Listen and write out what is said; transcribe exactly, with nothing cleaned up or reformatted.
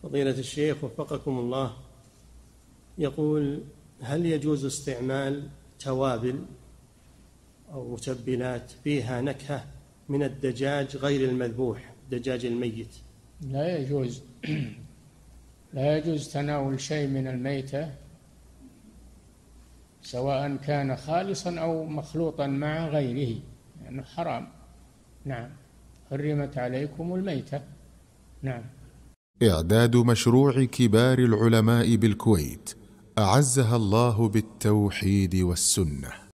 فضيلة الشيخ وفقكم الله، يقول: هل يجوز استعمال توابل أو متبلات فيها نكهة من الدجاج غير المذبوح، الدجاج الميت؟ لا يجوز لا يجوز تناول شيء من الميتة، سواء كان خالصا أو مخلوطا مع غيره، لأنه يعني حرام. نعم، حرمت عليكم الميتة. نعم. إعداد مشروع كبار العلماء بالكويت أعزها الله بالتوحيد والسنة.